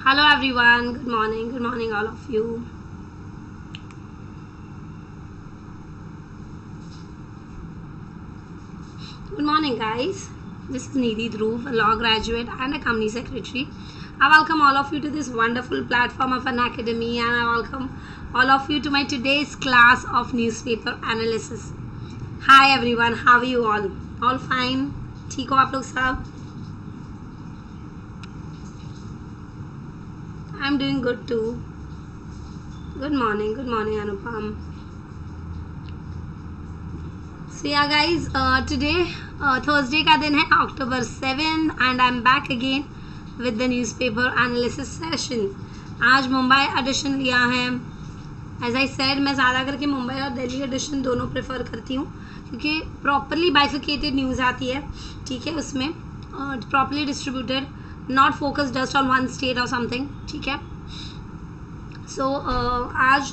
Hello everyone, good morning all of you. Good morning guys. This is Nidhi Dhruv, a law graduate and a company secretary. I welcome all of you to this wonderful platform of an academy, and I welcome all of you to my today's class of newspaper analysis. Hi everyone, how are you all? All fine? ठीक हो आप लोग सब? I'm doing good too. Good morning Anupam. So yeah guys, today Thursday का दिन है October 7th and I'm back again with the newspaper analysis session. आज Mumbai addition लिया है. As I said, मैं ज़्यादा करके मुंबई और दिल्ली एडिशन दोनों प्रेफर करती हूँ क्योंकि प्रॉपरली बाइफिकेटेड न्यूज़ आती है. ठीक है, उसमें properly distributed, not focus just on one state और समथिंग. ठीक है. सो आज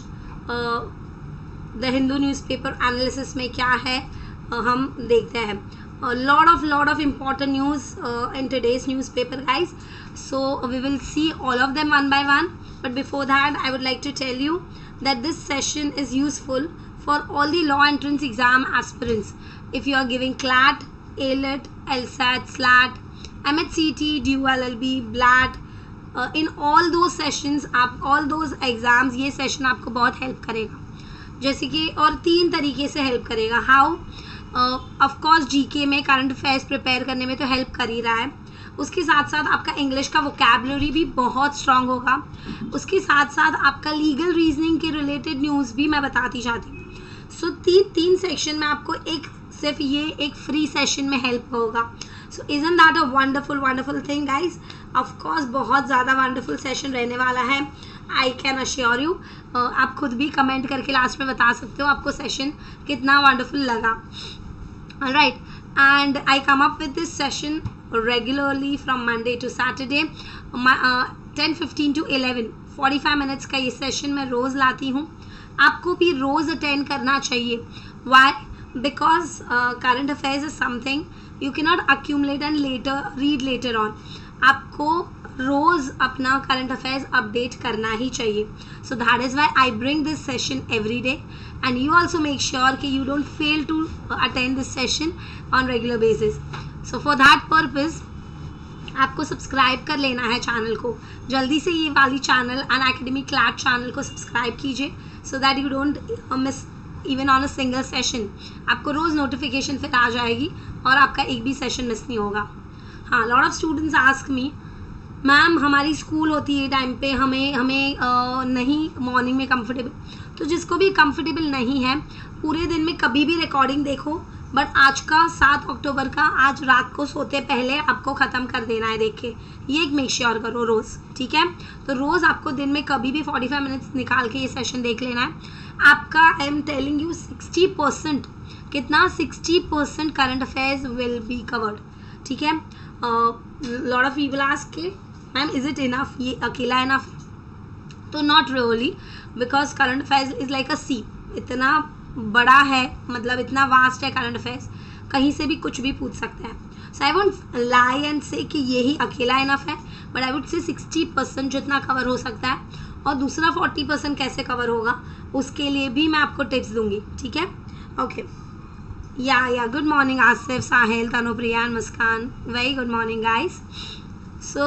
द हिंदू न्यूज़पेपर एनालिसिस में क्या है हम देखते हैं. lot of important news in today's newspaper guys, so we will see all of them one by one, but before that I would like to tell you that this session is useful for all the law entrance exam aspirants. If you are giving CLAT, ALET, LSAT, SLAT, MHCT, DU LLB, BLAT, in all those sessions आप all those exams ये session आपको बहुत help करेगा. जैसे कि और 3 तरीके से हेल्प करेगा. हाउ? ऑफकोर्स जीके में करंट अफेयर्स प्रिपेयर करने में तो हेल्प कर ही रहा है. उसके साथ साथ आपका इंग्लिश का वोकैबुलरी भी बहुत स्ट्रांग होगा. उसके साथ साथ आपका लीगल रीजनिंग के रिलेटेड न्यूज़ भी मैं बताती जाती हूँ. सो तीन सेक्शन में आपको सिर्फ ये एक फ्री सेशन में हेल्प होगा. So isn't that a wonderful thing guys? Of course बहुत ज़्यादा वंडरफुल सेशन रहने वाला है. I can assure you. आप खुद भी कमेंट करके लास्ट में बता सकते हो आपको सेशन कितना वंडरफुल लगा. Right, and I come up with this session regularly from Monday to Saturday 10:15 to 11, 45 minutes का ये सेशन मैं रोज़ लाती हूँ. आपको भी रोज़ अटेंड करना चाहिए. Why? Because current affairs is something you can not accumulate and read later on. आपको रोज़ अपना करंट अफेयर्स अपडेट करना ही चाहिए. So that is why I bring this session every day, and you also make sure कि you don't fail to attend this session on regular basis. So for that purpose आपको subscribe कर लेना है channel को. जल्दी से ये वाली चैनल अन अकेडमी क्लैट चैनल को सब्सक्राइब कीजिए so that you don't miss even on a single session. आपको रोज़ नोटिफिकेशन फिर आ जाएगी और आपका एक भी सेशन मिस नहीं होगा. हाँ, lot of students ask me, ma'am हमारी स्कूल होती है टाइम पे, हमें नहीं मॉर्निंग में कंफर्टेबल. तो जिसको भी कंफर्टेबल नहीं है पूरे दिन में कभी भी रिकॉर्डिंग देखो, बट आज का 7 अक्टूबर का आज रात को सोते पहले आपको ख़त्म कर देना है देख के. ये एक मेक श्योर करो रोज़. ठीक है, तो रोज़ आपको दिन में कभी भी 45 मिनट्स निकाल के ये सेशन देख लेना है. आपका आई एम टेलिंग यू 60% कितना 60% current affairs will be covered. ठीक है. लॉट ऑफ पीपल आस्क के मैम इज़ इट इनफ, ये अकेला इनफ? तो not really, because current affairs is like a sea. इतना बड़ा है, मतलब इतना वास्ट है करंट अफेयर्स, कहीं से भी कुछ भी पूछ सकते हैं. सो आई वोंट लाई एंड से कि यही अकेला इनफ है, बट आई वुड से 60% जितना कवर हो सकता है, और दूसरा 40% कैसे कवर होगा उसके लिए भी मैं आपको टिप्स दूंगी. ठीक है. ओके. या good morning Asif, Sahil, Tanupriya and Muskan. Very good morning guys. So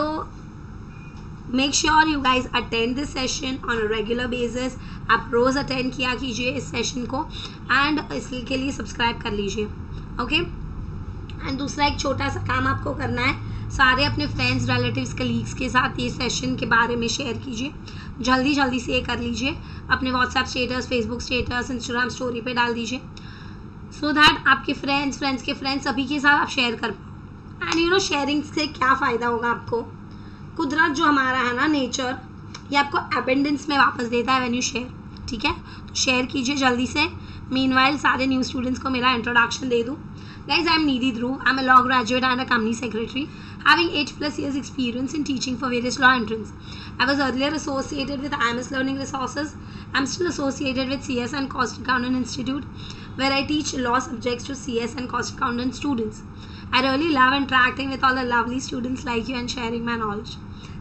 make sure you guys attend this session on a regular basis. आप रोज़ अटेंड किया कीजिए इस सेशन को, एंड इसके लिए सब्सक्राइब कर लीजिए. ओके. एंड दूसरा एक छोटा सा काम आपको करना है, सारे अपने फ्रेंड्स, रिलेटिव्स, कलीग्स के साथ ये सेशन के बारे में शेयर कीजिए. जल्दी से ये कर लीजिए. अपने WhatsApp status, Facebook status, Instagram story पे डाल दीजिए, सो दैट आपके फ्रेंड्स के फ्रेंड्स सभी के साथ आप शेयर कर पाओ. एंड यू नो शेयरिंग से क्या फ़ायदा होगा आपको? कुदरत जो हमारा है ना, नेचर, ये आपको एबेंडेंस में वापस देता है व्हेन यू शेयर. ठीक है, तो शेयर कीजिए जल्दी से. मीनवाइल सारे न्यू स्टूडेंट्स को मेरा इंट्रोडक्शन दे दूँ. Guys, I am Nidhi Dhruv. I am a law graduate and a company secretary, having 8+ years experience in teaching for various law entrants. I was earlier associated with IMS Learning Resources. I am still associated with CS and Cost Accountant Institute, where I teach law subjects to CS and Cost Accountant students. I really love interacting with all the lovely students like you and sharing my knowledge.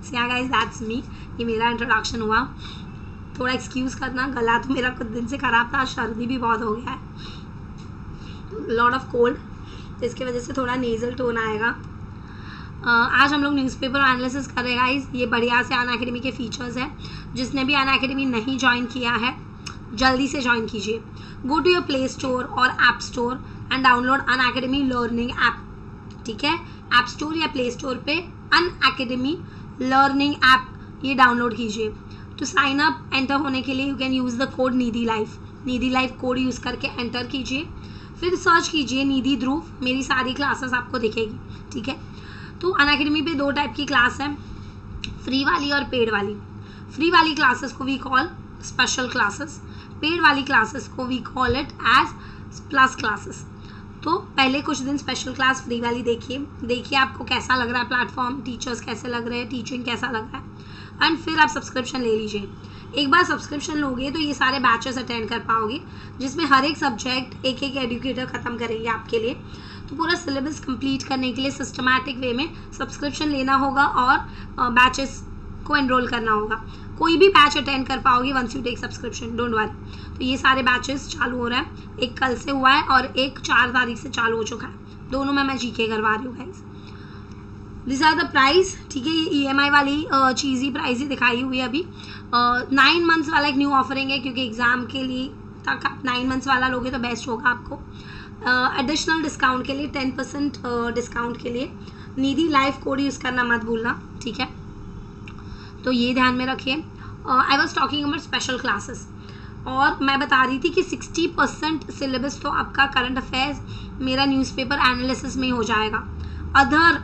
सो या guys that's me, ये मेरा introduction हुआ। थोड़ा excuse करना, गला तो मेरा कुछ दिन से ख़राब था, सर्दी भी बहुत हो गया है, लॉट ऑफ कोल्ड, तो इसकी वजह से थोड़ा नेज़ल टोन आएगा। आज हम लोग न्यूज़पेपर एनालिसिस कर रहे हैं गाइस। ये बढ़िया से अनअकैडमी के फीचर्स है। जिसने भी अनअकैडमी नहीं ज्वाइन किया है जल्दी से ज्वाइन कीजिए। Go to your Play Store और App Store and download Unacademy learning app. ठीक है, ऐप स्टोर या प्ले स्टोर पे अनअकैडमी लर्निंग ऐप ये डाउनलोड कीजिए। तो साइन अप एंटर होने के लिए you can use the code Nidhi life code use करके एंटर कीजिए। फिर सर्च कीजिए निधि ध्रुव, मेरी सारी क्लासेस आपको दिखेगी। ठीक है, तो अनअकैडमी पे 2 टाइप की क्लास है, फ्री वाली और पेड वाली। फ्री वाली क्लासेस को we call special classes, paid वाली क्लासेस को we call it as plus classes. तो पहले कुछ दिन स्पेशल क्लास फ्री वाली देखिए आपको कैसा लग रहा है प्लेटफॉर्म, टीचर्स कैसे लग रहे हैं, टीचिंग कैसा लग रहा है, एंड फिर आप सब्सक्रिप्शन ले लीजिए। एक बार सब्सक्रिप्शन लोगे तो ये सारे बैचेस अटेंड कर पाओगे, जिसमें हर एक सब्जेक्ट एक एजुकेटर ख़त्म करेंगे आपके लिए। तो पूरा सिलेबस कंप्लीट करने के लिए सिस्टमैटिक वे में सब्सक्रिप्शन लेना होगा और बैचेस को एनरोल करना होगा। कोई भी बैच अटेंड कर पाओगे once you take subscription, don't worry. तो ये सारे बैचेस चालू हो रहा है, एक कल से हुआ है और एक 4 तारीख से चालू हो चुका है। दोनों में मैं जीके करवा रही हूँ guys. This are the price. ठीक है, ये EMI वाली चीज़ ही प्राइस ही दिखाई हुई है अभी। 9 मंथ्स वाला एक न्यू ऑफरिंग है, क्योंकि एग्जाम के लिए तक आप 9 मंथ्स वाला लोगे तो बेस्ट होगा आपको। एडिशनल डिस्काउंट के लिए 10% डिस्काउंट के लिए निधि लाइफ कोड यूज़ करना मत भूलना। ठीक है, तो ये ध्यान में रखिए। I was talking about special classes, और मैं बता रही थी कि 60% सिलेबस तो आपका करंट अफेयर्स मेरा न्यूज़पेपर एनालिसिस में हो जाएगा। अदर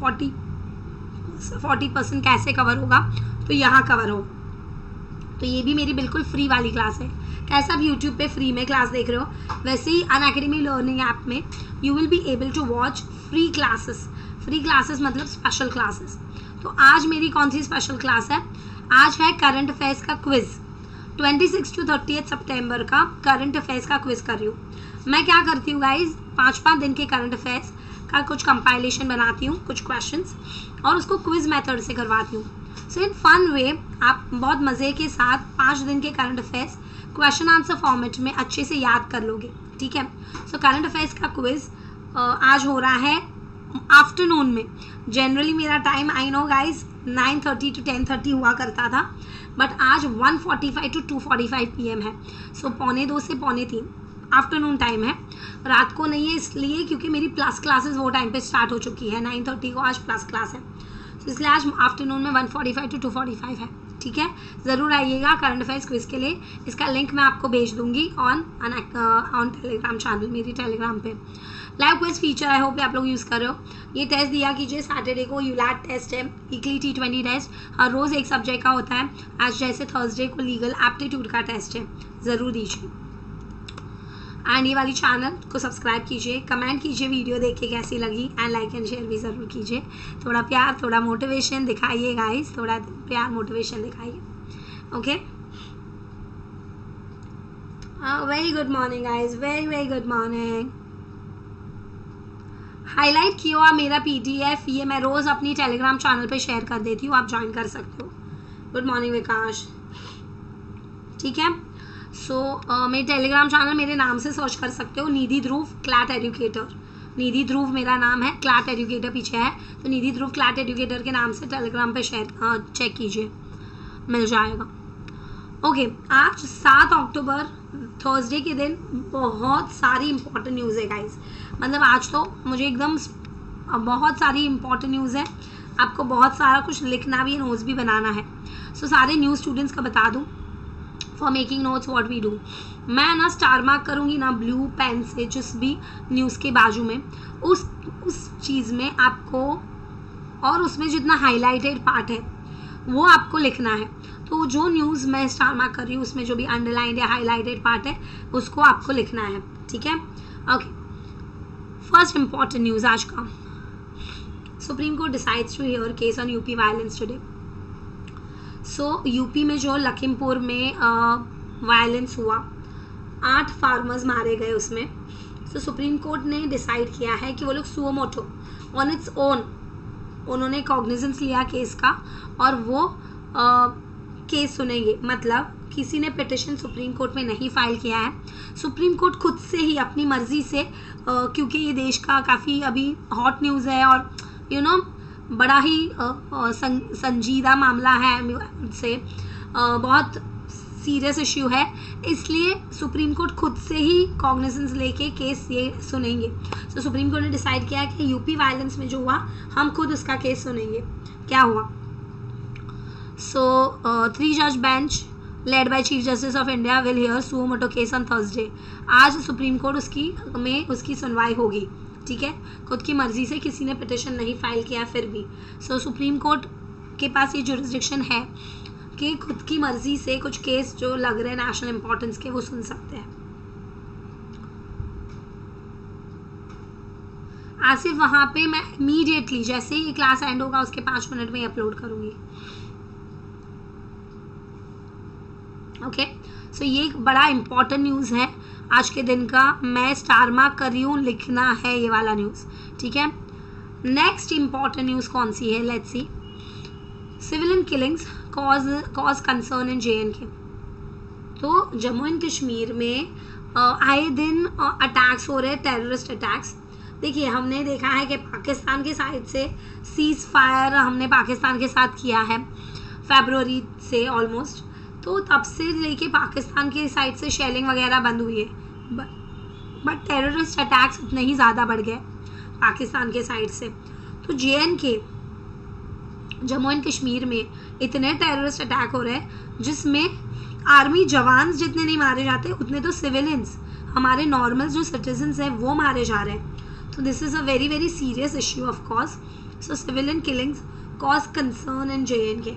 40% कैसे कवर होगा, तो यहाँ कवर होगा। तो ये भी मेरी बिल्कुल फ्री वाली क्लास है। कैसा आप यूट्यूब पे फ्री में क्लास देख रहे हो, वैसे ही अनअकैडमी लर्निंग ऐप में you will be able to watch free classes मतलब स्पेशल क्लासेस। तो आज मेरी कौन सी स्पेशल क्लास है, आज है करंट अफेयर्स का क्विज। 26 to 30 सितंबर का करंट अफेयर्स का क्विज कर रही हूँ। मैं क्या करती हूँ गाइज, 5-5 दिन के करंट अफेयर्स का कुछ कंपाइलेशन बनाती हूँ, कुछ क्वेश्चंस, और उसको क्विज मेथड से करवाती हूँ। सो इन फन वे आप बहुत मज़े के साथ 5 दिन के current affairs question answer format में अच्छे से याद कर लोगे। ठीक है, सो करंट अफेयर्स का क्विज आज हो रहा है आफ्टरनून में। जनरली मेरा time I know guys 9:30 to 10:30 हुआ करता था, बट आज 1:45 to 2:45 PM है। सो 2:45 से 3:45 आफ्टरनून टाइम है, रात को नहीं है इसलिए क्योंकि मेरी प्लस क्लासेस वो टाइम पे स्टार्ट हो चुकी है। 9:30 को आज प्लस क्लास है, तो इसलिए आज आफ्टरनून में 1:45 to 2:45 है। ठीक है, ज़रूर आइएगा करंट अफेयर्स क्विज के लिए। इसका लिंक मैं आपको भेज दूंगी ऑन टेलीग्राम चैनल, मेरी टेलीग्राम पे। Live quiz feature I hope आप लोग यूज़ कर रहे हो। ये टेस्ट दिया कीजिए, सैटरडे को यूलैट टेस्ट है, वीकली T20 टेस्ट हर रोज़ एक सब्जेक्ट का होता है। आज जैसे थर्सडे को लीगल एप्टीट्यूड का टेस्ट है, ज़रूर दीजिए। एंड ये वाली चैनल को सब्सक्राइब कीजिए, कमेंट कीजिए वीडियो देख के कैसी लगी, एंड लाइक एंड शेयर भी ज़रूर कीजिए। थोड़ा प्यार, थोड़ा मोटिवेशन दिखाइए गाइस, थोड़ा प्यार मोटिवेशन दिखाइए। Okay, very good morning guys, very good morning. Highlight किया हुआ मेरा PDF ये मैं रोज़ अपनी टेलीग्राम चैनल पे शेयर कर देती हूँ, आप ज्वाइन कर सकते हो। Good morning Vikas. ठीक है, सो मेरे टेलीग्राम चैनल मेरे नाम से सर्च कर सकते हो, निधि ध्रुव क्लैट एजुकेटर। निधि ध्रुव मेरा नाम है, क्लैट एजुकेटर पीछे है, तो निधि ध्रुव क्लैट एजुकेटर के नाम से टेलीग्राम पे शेयर चेक कीजिए, मिल जाएगा। ओके, आज 7 अक्टूबर थर्सडे के दिन बहुत सारी इंपॉर्टेंट न्यूज़ है गाइस। मतलब आज तो मुझे एकदम बहुत सारी इंपॉर्टेंट न्यूज़ है, आपको बहुत सारा कुछ लिखना भी है, नोट्स भी बनाना है। सो सारे न्यू स्टूडेंट्स का बता दूँ, for making notes what we do, मैं ना स्टार मार्क करूँगी ना ब्लू पेन से जिस भी न्यूज़ के बाजू में, उस चीज़ में आपको, और उसमें जितना हाईलाइटेड पार्ट है वो आपको लिखना है। तो जो न्यूज़ मैं स्टार मार्क कर रही हूँ उसमें जो भी अंडरलाइंड या हाईलाइटेड पार्ट है उसको आपको लिखना है। ठीक है, ओके। फर्स्ट इंपॉर्टेंट न्यूज़ आज का, Supreme Court decides to hear case on UP violence today. So UP में जो लखीमपुर में वायलेंस हुआ, 8 फार्मर्स मारे गए उसमें। सो सुप्रीम कोर्ट ने डिसाइड किया है कि वो लोग suo motu on its own उन्होंने कॉग्निजेंस लिया केस का और वो केस सुनेंगे। मतलब किसी ने पिटिशन सुप्रीम कोर्ट में नहीं फाइल किया है, सुप्रीम कोर्ट खुद से ही अपनी मर्जी से, क्योंकि ये देश का काफ़ी अभी हॉट न्यूज़ है और बड़ा ही संजीदा मामला है, से बहुत सीरियस इश्यू है, इसलिए सुप्रीम कोर्ट खुद से ही कॉग्निजेंस लेके केस ये सुनेंगे। तो सुप्रीम कोर्ट ने डिसाइड किया कि यूपी वायलेंस में जो हुआ हम खुद उसका केस सुनेंगे। क्या हुआ? सो 3 जज bench led by Chief Justice of India will hear suo motu case on Thursday. आज सुप्रीम कोर्ट उसकी सुनवाई होगी। ठीक है, खुद की मर्जी से किसी ने पिटिशन नहीं फाइल किया फिर भी सुप्रीम कोर्ट के पास ये जुरिस्डिक्शन है कि खुद की मर्जी से कुछ केस जो लग रहे हैं नेशनल इंपॉर्टेंस के वो सुन सकते हैं। आसिफ, वहां पे मैं इमीडिएटली जैसे ही क्लास एंड होगा उसके 5 मिनट में अपलोड करूंगी। ओके, सो ये एक बड़ा इंपॉर्टेंट न्यूज़ है आज के दिन का। मैं स्टार मार्क कर रही हूँ, लिखना है ये वाला न्यूज़। ठीक है, नेक्स्ट इंपॉर्टेंट न्यूज़ कौन सी है? Let's see. Civilian killings cause concern in JNK। तो जम्मू एंड कश्मीर में आए दिन अटैक्स हो रहे हैं, टेररिस्ट अटैक्स। देखिए, हमने देखा है कि पाकिस्तान की साइड से सीज फायर हमने पाकिस्तान के साथ किया है फरवरी से ऑलमोस्ट, तो तब से लेके पाकिस्तान की साइड से शेलिंग वगैरह बंद हुई है, बट टेररिस्ट अटैक्स उतने ही ज़्यादा बढ़ गए पाकिस्तान के साइड से। तो JNK जम्मू एंड कश्मीर में इतने टेररिस्ट अटैक हो रहे हैं जिसमें आर्मी जवान जितने नहीं मारे जाते उतने तो सिविलियंस, हमारे नॉर्मल जो सिटीजन्स हैं वो मारे जा रहे हैं। तो this is a very very serious issue of course. So civilian killings cause concern in JNK।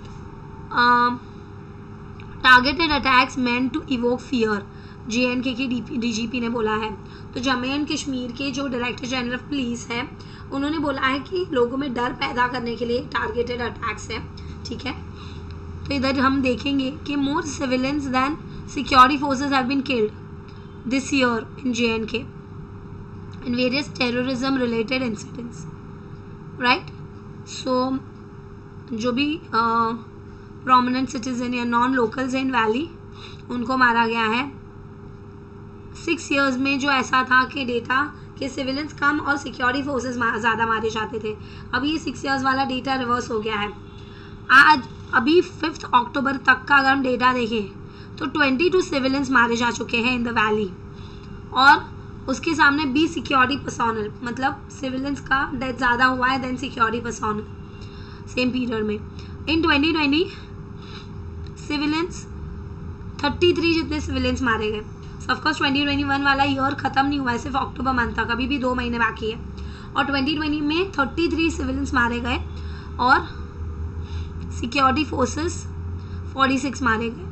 Targeted attacks meant to evoke fear, JNK की DGP ने बोला है। तो जम्मू एंड कश्मीर के जो डायरेक्टर जनरल ऑफ पुलिस है उन्होंने बोला है कि लोगों में डर पैदा करने के लिए टारगेटेड अटैक्स है। ठीक है, तो इधर हम देखेंगे कि more civilians than security forces have been killed this year in JNK in various terrorism related incidents, right. So जो भी प्रोमिनेंट सिटीजन या नॉन लोकल्स इन वैली उनको मारा गया है। 6 years में जो ऐसा था कि डेटा कि सिविलियंस कम और सिक्योरिटी फोर्सेस ज़्यादा मारे जाते थे, अभी ये 6 years वाला डेटा रिवर्स हो गया है। आज अभी 5 अक्टूबर तक का अगर हम डेटा देखें तो 22 सिविलियंस मारे जा चुके हैं इन द वैली, और उसके सामने 20 सिक्योरिटी पर्सोनल, मतलब सिविलियंस का डेथ ज़्यादा हुआ है then security personnel same period में। इन 2020 सिविलियंस 33 जितने सिविलियंस मारे गए। ऑफकोर्स 2021 वाला ईयर ख़त्म नहीं हुआ है, सिर्फ अक्टूबर मंथ तक, अभी भी 2 महीने बाकी है। और 2020 में 33 सिविलियंस मारे गए और सिक्योरिटी फोर्सेस 46 मारे गए।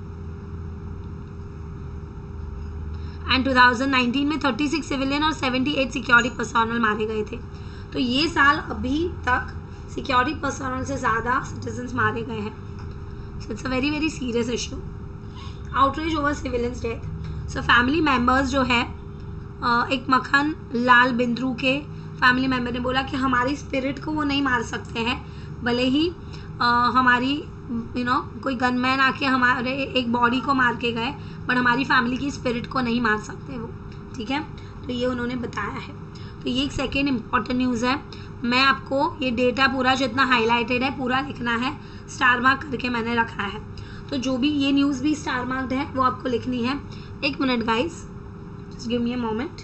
एंड 2019 में 36 सिविलियन और 78 सिक्योरिटी पर्सोनल मारे गए थे। तो ये साल अभी तक सिक्योरिटी पर्सोनल से ज़्यादा सिटीजन्स मारे गए हैं। So it's a very very serious issue, outreach over civilians death. So family members जो है, एक मक्खन लाल बिंद्रू के फैमिली मेम्बर ने बोला कि हमारी स्पिरिट को वो नहीं मार सकते हैं, भले ही हमारी कोई गनमैन आके हमारे एक बॉडी को मार के गए, बट हमारी फैमिली की स्पिरिट को नहीं मार सकते वो। ठीक है, तो ये उन्होंने बताया है। तो ये एक सेकेंड इम्पॉर्टेंट न्यूज़ है। मैं आपको ये डेटा पूरा जितना हाईलाइटेड है पूरा लिखना है, स्टार मार्क करके मैंने रखा है। तो जो भी ये न्यूज़ भी स्टार मार्क्ड है वो आपको लिखनी है। 1 minute guys, just give me a moment.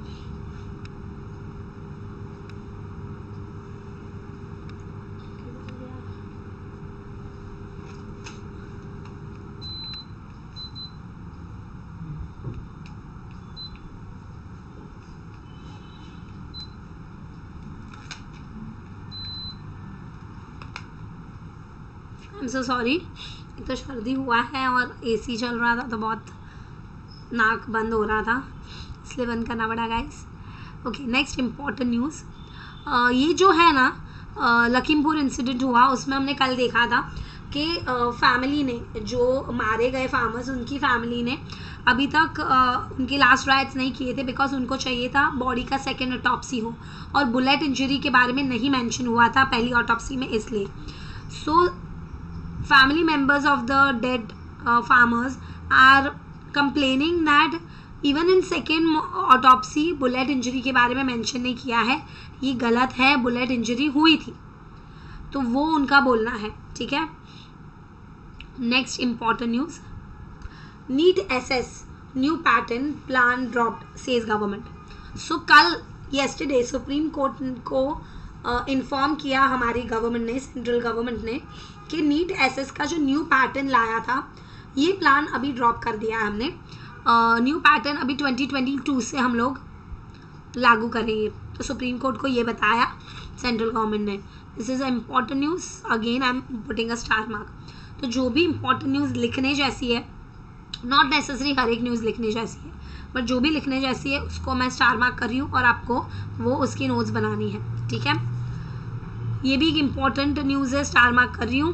I am so sorry, एक तो सर्दी हुआ है और AC चल रहा था तो बहुत नाक बंद हो रहा था, इसलिए बंद करना पड़ा guys. Okay, next important news, ये जो है ना लखीमपुर इंसिडेंट हुआ, उसमें हमने कल देखा था कि फैमिली ने, जो मारे गए फार्मर्स, उनकी फैमिली ने अभी तक उनके लास्ट राइट्स नहीं किए थे बिकॉज उनको चाहिए था बॉडी का सेकेंड ऑटोप्सी हो, और बुलेट इंजरी के बारे में नहीं मेंशन हुआ था पहली ऑटोप्सी में, इसलिए। So family members of the dead farmers are complaining that even in second autopsy bullet injury के बारे में मेंशन नहीं किया है, ये गलत है, बुलेट इंजरी हुई थी, तो वो उनका बोलना है, ठीक है। Next important news, NEET SS new pattern plan dropped says government. So कल येस्टरडे सुप्रीम कोर्ट को इन्फॉर्म किया हमारी गवर्नमेंट ने, सेंट्रल गवर्नमेंट ने, कि नीट एसएस का जो न्यू पैटर्न लाया था ये प्लान अभी ड्रॉप कर दिया है हमने। न्यू पैटर्न अभी 2022 से हम लोग लागू करेंगे, तो सुप्रीम कोर्ट को ये बताया सेंट्रल गवर्नमेंट ने। This is a important news, again I am putting a star mark. तो जो भी इम्पॉर्टेंट न्यूज़ लिखने जैसी है, नॉट नेसेसरी हर एक न्यूज़ लिखने जैसी है, बट जो भी लिखने जैसी है उसको मैं स्टार मार्क कर रही हूँ और आपको वो उसकी नोट्स बनानी है, ठीक है। ये भी एक इम्पॉर्टेंट न्यूज़ है, स्टार मार्क कर रही हूँ।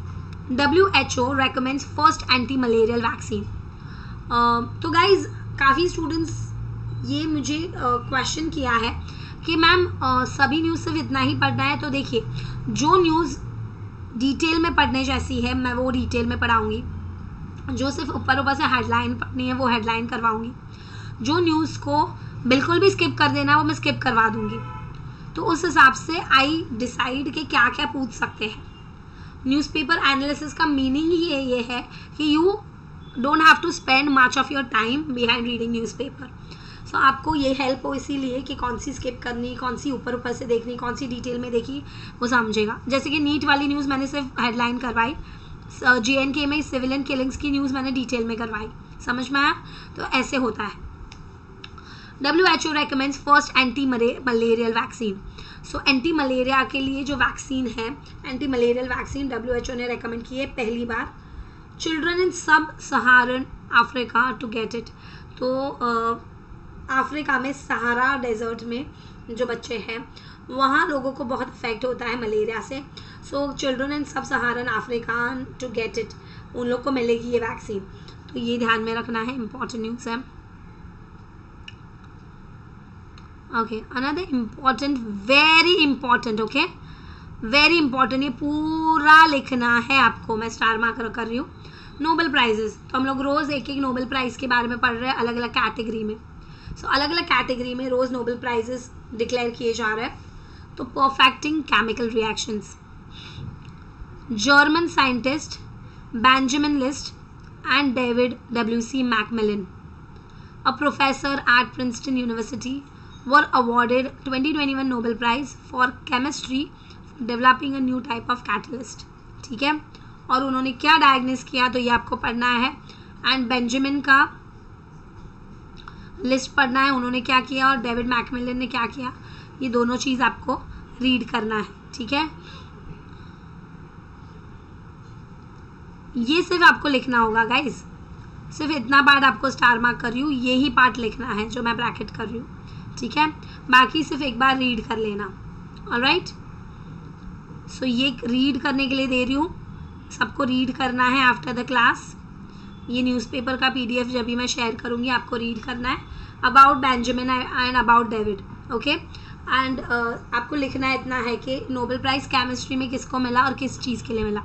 WHO recommends first anti malarial vaccine. तो गाइज काफ़ी स्टूडेंट्स ये मुझे क्वेश्चन किया है कि मैम सभी न्यूज़ सिर्फ इतना ही पढ़ना है। तो देखिए, जो न्यूज़ डिटेल में पढ़ने जैसी है मैं वो डिटेल में पढ़ाऊँगी, जो सिर्फ ऊपर ऊपर से हेडलाइन पढ़नी है वो हेडलाइन करवाऊँगी, जो न्यूज़ को बिल्कुल भी स्किप कर देना वो मैं स्किप करवा दूँगी। तो उस हिसाब से आई डिसाइड कि क्या क्या पूछ सकते हैं। न्यूज़पेपर एनालिसिस का मीनिंग ही ये है कि you don't have to spend much of your time behind reading newspaper. So आपको ये हेल्प हो इसीलिए कि कौन सी स्किप करनी, कौन सी ऊपर ऊपर से देखनी, कौन सी डिटेल में देखी, वो समझेगा। जैसे कि नीट वाली न्यूज़ मैंने सिर्फ हेडलाइन करवाई, JNK में सिविलियन किलिंग्स की न्यूज़ मैंने डिटेल में करवाई, समझ में आया? तो ऐसे होता है। WHO recommends first anti malarial vaccine. So anti malaria के लिए जो वैक्सीन है, एंटी मलेरियल वैक्सीन WHO ने रेकमेंड की है पहली बार children in sub Saharan Africa to get it. तो अफ्रीका में सहारा डेजर्ट में जो बच्चे हैं वहाँ लोगों को बहुत इफेक्ट होता है मलेरिया से। सो children in sub Saharan Africa to get it, उन लोग को मिलेगी ये वैक्सीन, तो ये ध्यान में रखना है, इम्पॉर्टेंट न्यूज़ है। Okay, another important, very important, okay very important, ये पूरा लिखना है आपको, मैं स्टार मार्क कर रही हूँ। नोबेल प्राइजेस, तो हम लोग रोज़ एक एक नोबेल प्राइज़ के बारे में पढ़ रहे हैं अलग अलग कैटेगरी में। सो अलग अलग कैटेगरी में रोज़ नोबेल प्राइजेस डिक्लेयर किए जा रहे हैं। तो perfecting chemical reactions, German scientist Benjamin List and David WC MacMillan, a professor at Princeton University, were awarded 2021 Nobel Prize for Chemistry for developing a new type of catalyst, ठीक है। और उन्होंने क्या डायग्नोस किया तो ये आपको पढ़ना है, एंड बेंजामिन का लिस्ट पढ़ना है, उन्होंने क्या किया, और डेविड मैकमिलन ने क्या किया, ये दोनों चीज़ आपको रीड करना है, ठीक है। ये सिर्फ आपको लिखना होगा गाइज, सिर्फ इतना पार्ट आपको स्टार मार्क कर रही हूँ, ये ही पार्ट लिखना है जो मैं ब्रैकेट कर रही हूँ, ठीक है। बाकी सिर्फ एक बार रीड कर लेना, ऑलराइट। सो ये रीड करने के लिए दे रही हूँ, सबको रीड करना है आफ्टर द क्लास। ये न्यूज़पेपर का PDF जब भी मैं शेयर करूँगी आपको रीड करना है, about Benjamin and about David, okay. And आपको लिखना है इतना है कि नोबेल प्राइज़ केमिस्ट्री में किसको मिला और किस चीज़ के लिए मिला।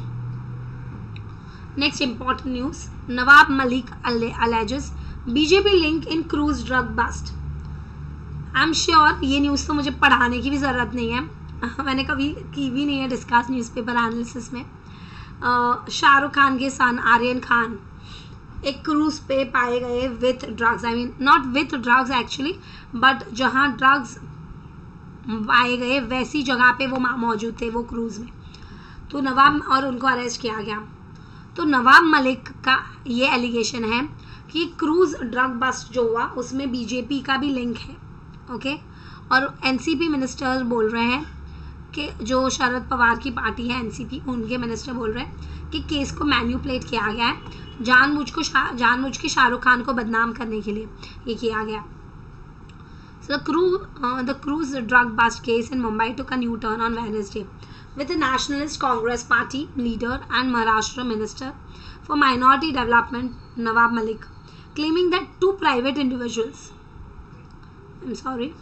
Next important news, Nawab Malik alleges BJP link in cruise drug bust. I am sure ये न्यूज़ तो मुझे पढ़ाने की भी ज़रूरत नहीं है, मैंने कभी की भी नहीं है डिस्कस न्यूज़पेपर एनालिसिस में। शाहरुख खान के सन आर्यन खान एक क्रूज़ पे पाए गए with drugs, I mean not with drugs actually, but जहाँ ड्रग्स पाए गए वैसी जगह पे वो मौजूद थे वो क्रूज़ में। तो नवाब, और उनको अरेस्ट किया गया। तो नवाब मलिक का ये एलिगेशन है कि क्रूज़ ड्रग बस्ट जो हुआ उसमें BJP का भी लिंक है, ओके। और NCP मिनिस्टर्स बोल रहे हैं कि जो शरद पवार की पार्टी है NCP, उनके मिनिस्टर बोल रहे हैं कि केस को मैन्युपुलेट किया गया है, जानबूझ के शाहरुख खान को बदनाम करने के लिए ये किया गया। So the cruise drug bust case in Mumbai took a new turn on Wednesday with the Nationalist Congress Party leader and Maharashtra Minister for Minority Development Nawab Malik claiming that two private individuals, I'm sorry,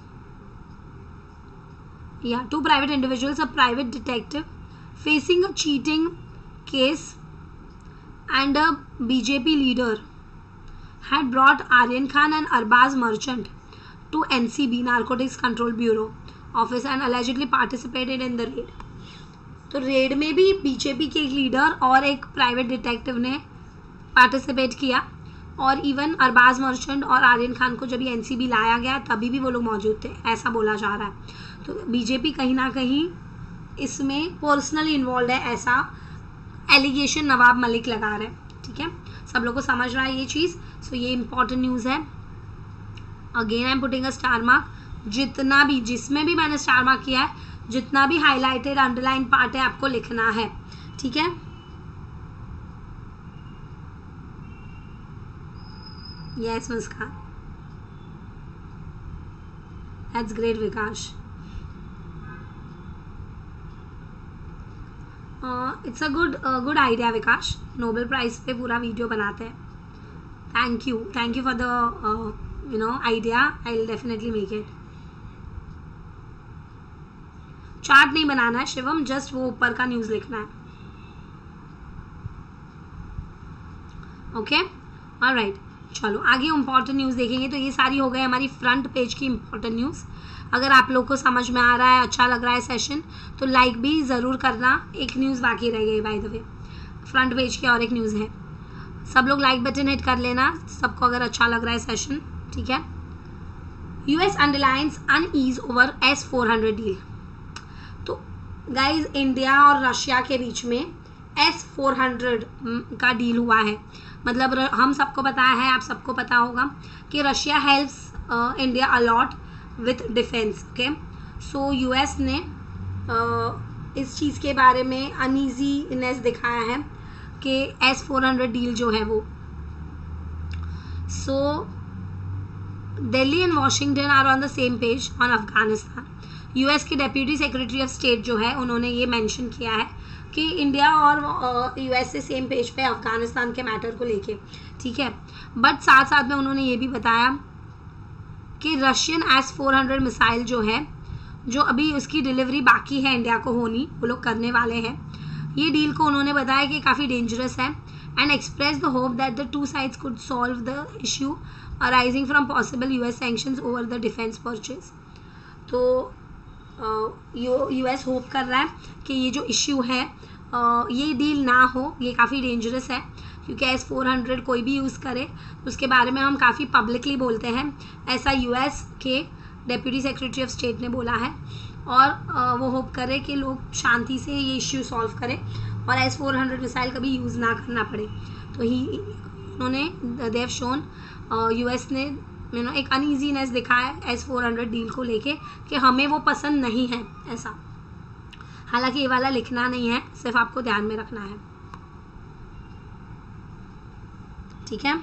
yeah, two private individuals, a private detective facing a cheating case and a BJP leader, had brought Aryan Khan and Arbaz Merchant to NCB, Narcotics Control Bureau office, and allegedly participated in the raid. तो raid में भी BJP के एक leader और एक private detective ने participate किया, और इवन अरबाज मर्चेंट और आर्यन खान को जब ये एनसीबी लाया गया तभी भी वो लोग मौजूद थे, ऐसा बोला जा रहा है। तो बीजेपी कहीं ना कहीं इसमें पर्सनली इन्वॉल्व है, ऐसा एलिगेशन नवाब मलिक लगा रहे हैं। ठीक है, सब लोग को समझ रहा है ये चीज़। सो ये इंपॉर्टेंट न्यूज़ है। Again I am putting a star mark, जितना भी जिसमें भी मैंने स्टार मार्क किया है, जितना भी हाईलाइटेड अंडरलाइन पार्ट है आपको लिखना है। ठीक है, yes Muskan, that's great Vikas. It's a good idea Vikas, Nobel prize पे पूरा वीडियो बनाते हैं। Thank you for the idea, I will definitely make it. Chart नहीं बनाना है शिवम, जस्ट वो ऊपर का न्यूज़ लिखना है। ओके, ऑलराइट, चलो आगे इंपॉर्टेंट न्यूज़ देखेंगे। तो ये सारी हो गई हमारी फ्रंट पेज की इंपॉर्टेंट न्यूज़। अगर आप लोग को समझ में आ रहा है, अच्छा लग रहा है सेशन, तो लाइक भी ज़रूर करना। एक न्यूज़ बाकी रह गई by the way, front page की और एक न्यूज़ है। सब लोग लाइक बटन हिट कर लेना सबको अगर अच्छा लग रहा है सेशन। ठीक है, US underlines unease over S-400 deal. तो गाइज, इंडिया और रशिया के बीच में S-400 का डील हुआ है। मतलब हम सबको पता है, आप सबको पता होगा कि Russia helps India a lot with defence. Okay, so US ने इस चीज़ के बारे में अनईजीनेस दिखाया है कि S-400 डील जो है वो, so Delhi and Washington are on the same page on Afghanistan. US के डेप्यूटी सेक्रेटरी ऑफ स्टेट जो है, उन्होंने ये मेंशन किया है कि इंडिया और यूएस से सेम पेज पे अफगानिस्तान के मैटर को लेके। ठीक है, बट साथ साथ में उन्होंने ये भी बताया कि रशियन S-400 मिसाइल जो है, जो अभी उसकी डिलीवरी बाकी है इंडिया को होनी, वो लोग करने वाले हैं। ये डील को उन्होंने बताया कि काफ़ी डेंजरस है, and express the hope that the two sides could solve the issue arising from possible US sanctions over the defence purchase. तो यूएस होप कर रहा है कि ये जो इश्यू है, ये डील ना हो। ये काफ़ी डेंजरस है क्योंकि S-400 कोई भी यूज़ करे उसके बारे में हम काफ़ी पब्लिकली बोलते हैं, ऐसा यूएस के डेप्यूटी सेक्रेटरी ऑफ स्टेट ने बोला है। और वो होप करे कि लोग शांति से ये इश्यू सॉल्व करें और S-400 मिसाइल कभी यूज़ ना करना पड़े। तो उन्होंने देव शोन, यूएस ने एक अनईजीनेस दिखाया S-400 डील को लेके कि हमें वो पसंद नहीं है ऐसा। हालांकि ये वाला लिखना नहीं है, सिर्फ आपको ध्यान में रखना है। ठीक है,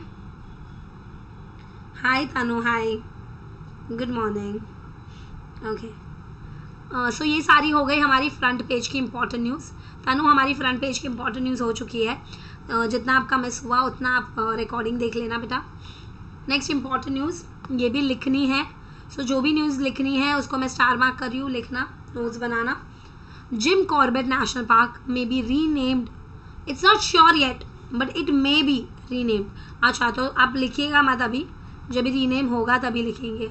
hi Tanu, hi, good morning. Okay, so ये सारी हो गई हमारी फ्रंट पेज की इंपॉर्टेंट न्यूज़। तनु, हमारी फ्रंट पेज की इंपॉर्टेंट न्यूज़ हो चुकी है। जितना आपका मिस हुआ उतना आप रिकॉर्डिंग देख लेना बेटा। नेक्स्ट इंपॉर्टेंट न्यूज़ ये भी लिखनी है, सो जो भी न्यूज़ लिखनी है उसको मैं स्टार मार्क कर रही हूँ, लिखना, नोट्स बनाना। Jim Corbett national park may be renamed, it's not sure yet but it may be renamed. अच्छा, तो आप लिखिएगा मत अभी, जब भी रीनेम होगा तभी लिखेंगे।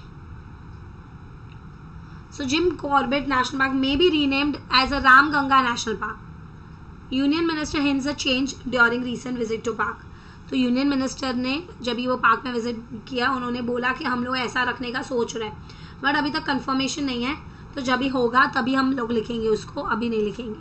So Jim Corbett national park may be renamed as a Ramganga national park. Union minister hints a change during recent visit to park. तो यूनियन मिनिस्टर ने जब भी वो पार्क में विजिट किया, उन्होंने बोला कि हम लोग ऐसा रखने का सोच रहे हैं, बट अभी तक कंफर्मेशन नहीं है। तो जब भी होगा तभी हम लोग लिखेंगे उसको, अभी नहीं लिखेंगे।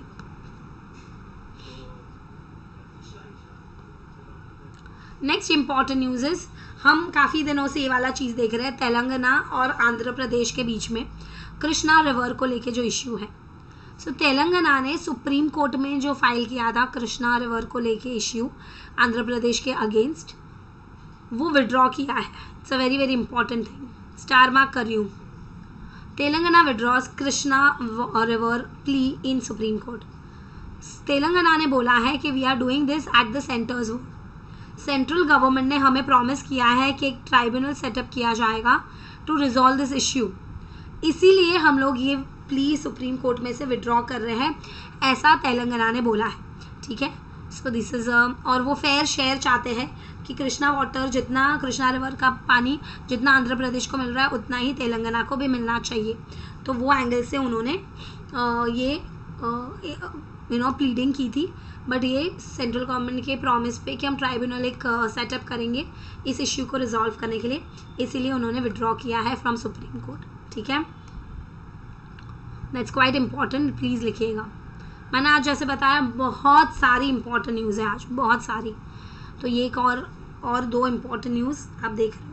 नेक्स्ट इंपॉर्टेंट न्यूज़ इज, हम काफ़ी दिनों से ये वाला चीज़ देख रहे हैं, तेलंगाना और आंध्र प्रदेश के बीच में कृष्णा रिवर को लेके जो इश्यू है। सो तेलंगाना ने सुप्रीम कोर्ट में जो फाइल किया था कृष्णा रिवर को लेके इश्यू आंध्र प्रदेश के अगेंस्ट, वो विड्रॉ किया है। It's a very very important thing, star mark कर रही हूँ। Telangana withdraws Krishna river plea in supreme court. Telangana ने बोला है कि we are doing this at the centres. Central government ने हमें प्रॉमिस किया है कि एक ट्राइब्यूनल सेटअप किया जाएगा टू रिजॉल्व दिस इश्यू, इसीलिए हम लोग ये प्ली सुप्रीम कोर्ट में से विड्रॉ कर रहे हैं, ऐसा तेलंगाना ने बोला है। ठीक है, सो दिस इज़ और वो फेयर शेयर चाहते हैं कि कृष्णा वाटर जितना, कृष्णा रिवर का पानी जितना आंध्र प्रदेश को मिल रहा है उतना ही तेलंगाना को भी मिलना चाहिए। तो वो एंगल से उन्होंने ये प्लीडिंग की थी। बट ये सेंट्रल गवर्नमेंट के प्रॉमिस पे कि हम ट्राइब्यूनल एक सेटअप करेंगे इस इश्यू को रिजॉल्व करने के लिए, इसीलिए उन्होंने विड्रॉ किया है फ्रॉम सुप्रीम कोर्ट। ठीक है, दैट्स क्वाइट इम्पॉर्टेंट, प्लीज़ लिखिएगा। मैंने आज जैसे बताया बहुत सारी इम्पॉर्टेंट न्यूज़ है आज, बहुत सारी। तो ये एक और दो इम्पॉर्टेंट न्यूज़ आप देख रहे हो।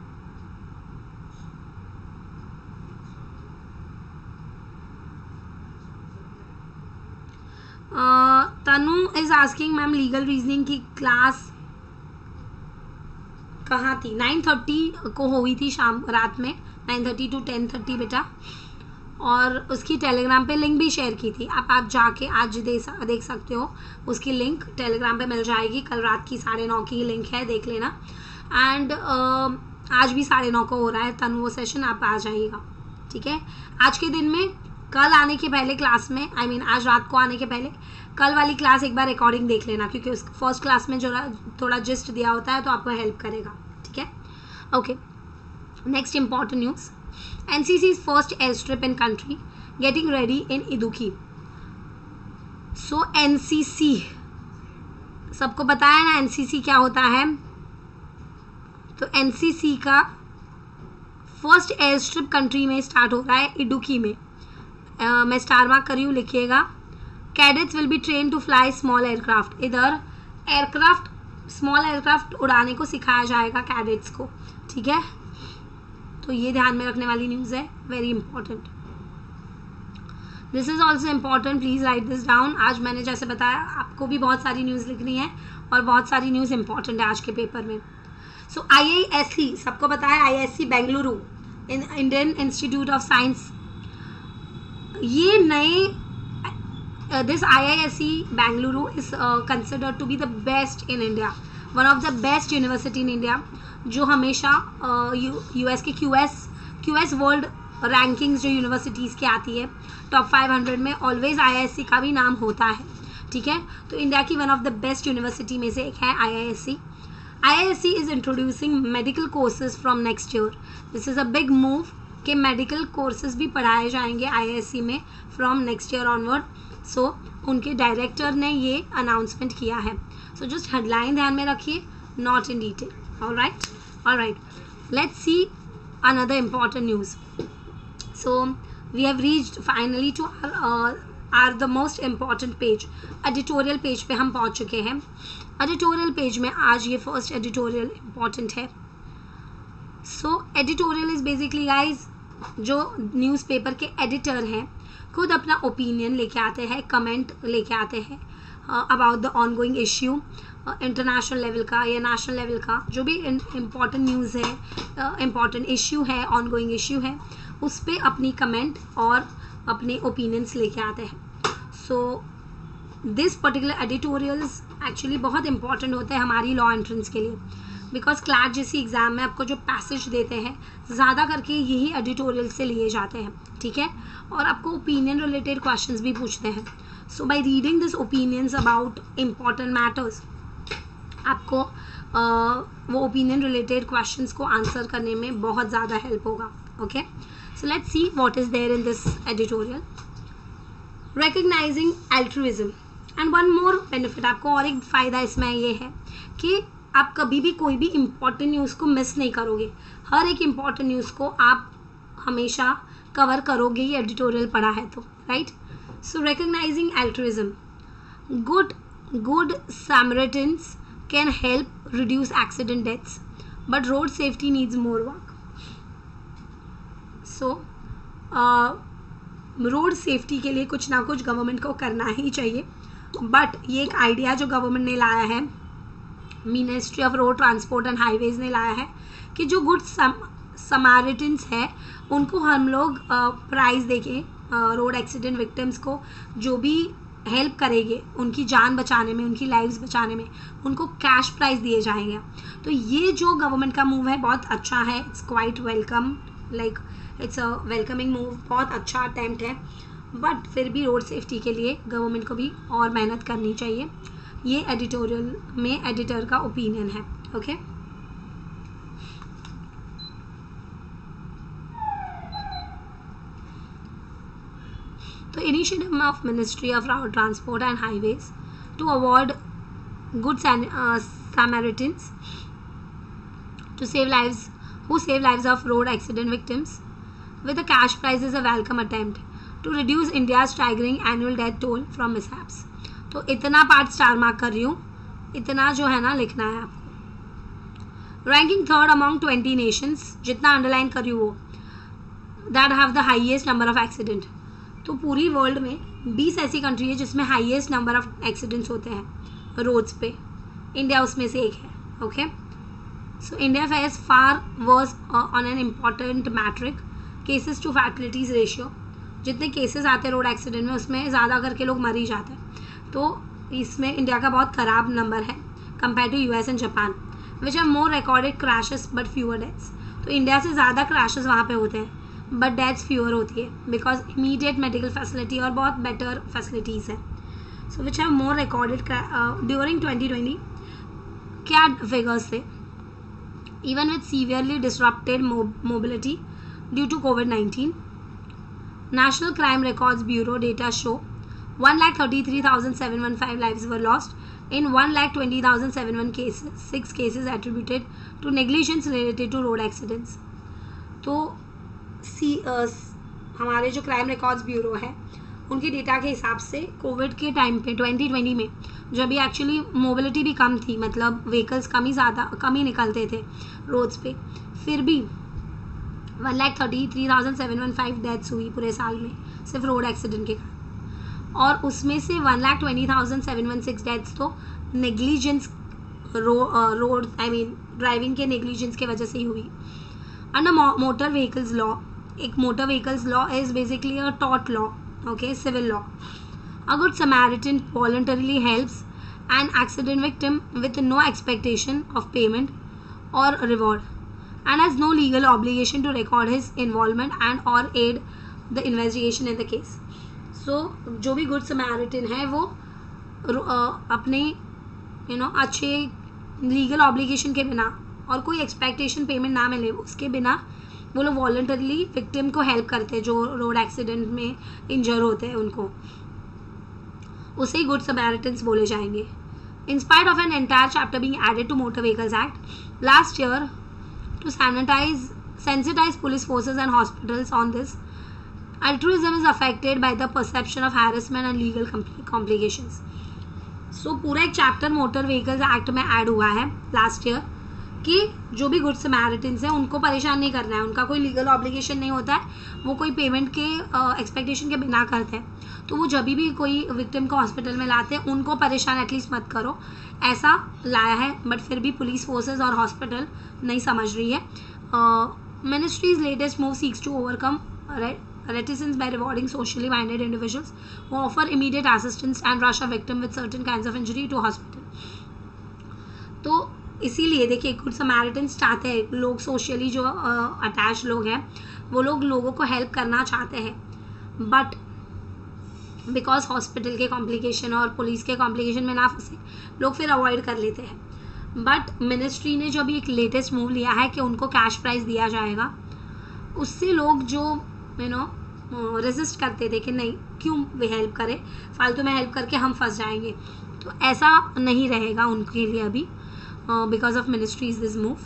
Tanu is asking ma'am legal reasoning की क्लास कहाँ थी? 9:30 को हुई थी शाम रात में, 9:30 to 10:30 बेटा, और उसकी टेलीग्राम पे लिंक भी शेयर की थी। आप जाके आज देख सकते हो, उसकी लिंक टेलीग्राम पे मिल जाएगी। कल रात की 9:30 की लिंक है, देख लेना। एंड आज भी 9:30 को हो रहा है तनु वो सेशन, आप आ जाइएगा। ठीक है, आज के दिन में कल आने के पहले क्लास में, आज रात को आने के पहले कल वाली क्लास एक बार रिकॉर्डिंग देख लेना, क्योंकि उस फर्स्ट क्लास में जो थोड़ा जिस्ट दिया होता है तो आपको हेल्प करेगा। ठीक है, okay. Next important news, NCC's first airstrip in country getting ready in Idukki. So NCC सबको पता है ना NCC क्या होता है? तो NCC का फर्स्ट एयर स्ट्रिप कंट्री में स्टार्ट हो रहा है, इडुकी में। मैं स्टार मार्क करी हूँ, लिखिएगा। Cadets will be train to fly small aircraft. इधर स्मॉल एयरक्राफ्ट उड़ाने को सिखाया जाएगा कैडेट्स को। ठीक है, तो ये ध्यान में रखने वाली न्यूज़ है, very important. This is also important, please write this down. आज मैंने जैसे बताया आपको भी बहुत सारी न्यूज़ लिखनी है और बहुत सारी न्यूज़ इंपॉर्टेंट है आज के पेपर में। सो IISc सबको पता है, IISc Bengaluru, Indian Institute of Science. ये नए this IISc Bengaluru is considered to be the best in India, one of the best university in India, जो हमेशा US के QS वर्ल्ड रैंकिंग्स जो यूनिवर्सिटीज़ की आती है टॉप 500 में, ऑलवेज IISc का भी नाम होता है। ठीक है, तो इंडिया की one of the best university में से एक है IISc। IISc is introducing medical courses from next year. This is a big move कि मेडिकल कोर्सेज भी पढ़ाए जाएंगे IISc में from next year onward. So उनके डायरेक्टर ने ये अनाउंसमेंट किया है। सो जस्ट हेडलाइन ध्यान में रखिए, not in detail. All right, let's see another important news. So we have reached finally to our the most important page, editorial page पे हम पहुंच चुके हैं। editorial page में आज ये first editorial important है। So editorial is basically guys, जो न्यूज़पेपर के एडिटर हैं खुद अपना ओपिनियन लेके आते हैं, कमेंट लेके आते हैं about the ongoing issue, international level का या नेशनल लेवल का जो भी इम्पॉर्टेंट न्यूज़ है, इम्पॉर्टेंट इश्यू है, ऑनगोइंग इश्यू है, उस पर अपनी कमेंट और अपने ओपिनियंस लेके आते हैं। So this particular editorials actually बहुत इंपॉर्टेंट होते हैं हमारी लॉ एंट्रेंस के लिए, बिकॉज क्लैट जैसी एग्ज़ाम में आपको जो पैसेज देते हैं ज़्यादा करके यही एडिटोरियल से लिए जाते हैं। ठीक है, और आपको ओपिनियन रिलेटेड क्वेश्चंस भी पूछते हैं। So by reading this opinions about important matters, आपको वो ओपिनियन रिलेटेड क्वेश्चंस को आंसर करने में बहुत ज़्यादा हेल्प होगा। Okay, so let's see what is there in this editorial. Recognising altruism and one more benefit, आपको और एक फ़ायदा इसमें ये है कि आप कभी भी कोई भी इम्पॉर्टेंट न्यूज़ को मिस नहीं करोगे। हर एक इम्पॉर्टेंट न्यूज़ को आप हमेशा कवर करोगे, ये एडिटोरियल पढ़ा है तो, right. So recognising altruism, good Samaritans can help reduce accident deaths, but road safety needs more work. So road safety के लिए कुछ ना कुछ गवर्नमेंट को करना ही चाहिए। बट ये एक आइडिया जो गवर्नमेंट ने लाया है, ministry of road transport and highways ने लाया है, कि जो गुड समारिटन्स है उनको हम लोग प्राइज़ देके रोड एक्सीडेंट विक्टिम्स को जो भी हेल्प करेंगे उनकी जान बचाने में, उनकी लाइव्स बचाने में, उनको कैश प्राइज दिए जाएंगे। तो ये जो गवर्नमेंट का मूव है बहुत अच्छा है, it's quite welcome, like it's a welcoming move, बहुत अच्छा अटेम्प्ट है। बट फिर भी रोड सेफ्टी के लिए गवर्नमेंट को भी और मेहनत करनी चाहिए। ये एडिटोरियल में एडिटर का ओपिनियन है। ओके तो initiative of ministry of road transport and highways to award good Samaritans to save lives, who save lives of road accident victims with a cash prize is a welcome attempt to reduce India's staggering annual death toll from mishaps. तो इतना part star mark कर रही हूँ, इतना जो है ना लिखना है आपको। रैंकिंग थर्ड अमॉन्ग 20 नेशंस, जितना अंडरलाइन कर रही हूँ वो, that have the highest number of accident. तो पूरी वर्ल्ड में 20 ऐसी कंट्री है जिसमें हाईएस्ट नंबर ऑफ एक्सीडेंट्स होते हैं रोड्स पे, इंडिया उसमें से एक है। Okay so India fares far worse on an important metric, cases to fatalities ratio. जितने केसेस आते हैं रोड एक्सीडेंट में उसमें ज़्यादा करके लोग मर ही जाते हैं। तो इसमें इंडिया का बहुत ख़राब नंबर है compare to US and Japan, which are more recorded crashes but fewer deaths. तो इंडिया से ज़्यादा क्रैशेस वहाँ पे होते हैं बट डेथ्स फ्यूअर होती है बिकॉज इमीडिएट मेडिकल फैसिलिटी और बहुत बेटर फैसिलिटीज़ है। So which have more recorded during 2020 क्या फिगर्स थे, even with severely disrupted mobility due to COVID-19. National Crime Records Bureau data show 1,33,715 lives were lost in 1,20,701 cases, 6 cases attributed to negligence related to road accidents. तो हमारे जो crime records bureau है उनके data के हिसाब से Covid के time पे 2020 में जब भी एक्चुअली मोबिलिटी भी कम थी, मतलब व्हीकल्स कम ही निकलते थे रोड्स पे, फिर भी 1,33,715 डेथ्स हुई पूरे साल में सिर्फ रोड एक्सीडेंट के कारण। और उसमें से 1,20,716 डेथ्स तो नेग्लिजेंस रोड ड्राइविंग के नेग्लिजेंस की वजह से ही हुई। अंडर मोटर व्हीकल्स लॉ, एक motor vehicles law is basically a tort law, okay, civil law. A good Samaritan voluntarily helps an accident victim with no expectation of payment or reward and has no legal obligation to record his involvement and or aid the investigation in the case. So जो भी good Samaritan है वो अपने अच्छे legal obligation के बिना और कोई एक्सपेक्टेशन पेमेंट ना मिले उसके बिना वो लोग वॉलंटरली विक्टिम को हेल्प करते हैं जो रोड एक्सीडेंट में इंजर होते हैं, उनको उसे ही गुड समैरिटन्स बोले जाएंगे। In spite of an entire chapter being added to motor vehicles act last year to sensitize police forces and hospitals on this, altruism is affected by the perception of harassment and legal complications. So पूरा एक chapter motor vehicles act में add हुआ है last year कि जो भी good Samaritans हैं उनको परेशान नहीं करना है, उनका कोई लीगल ऑब्लिगेशन नहीं होता है, वो कोई पेमेंट के एक्सपेक्टेशन के बिना करते हैं। तो वो जब भी कोई विक्टिम को हॉस्पिटल में लाते हैं उनको परेशान एटलीस्ट मत करो, ऐसा लाया है। बट फिर भी पुलिस फोर्सेस और हॉस्पिटल नहीं समझ रही है। Ministries latest move seeks to overcome reticence by rewarding socially minded individuals who offer immediate assistance and rush a victim with certain kinds of injury to hospital. तो इसीलिए देखिए गुड समैरिटन्स चाहते हैं लोग, सोशली जो अटैच लोग हैं वो लोग लोगों को हेल्प करना चाहते हैं, बट बिकॉज हॉस्पिटल के कॉम्प्लिकेशन और पुलिस के कॉम्प्लिकेशन में ना फंसे लोग फिर अवॉइड कर लेते हैं। बट मिनिस्ट्री ने जो अभी एक लेटेस्ट मूव लिया है कि उनको कैश प्राइज दिया जाएगा, उससे लोग जो रेजिस्ट करते थे कि नहीं क्यों वे हेल्प करें, फालतू में हेल्प करके हम फंस जाएंगे, तो ऐसा नहीं रहेगा उनके लिए अभी because of ministries this move.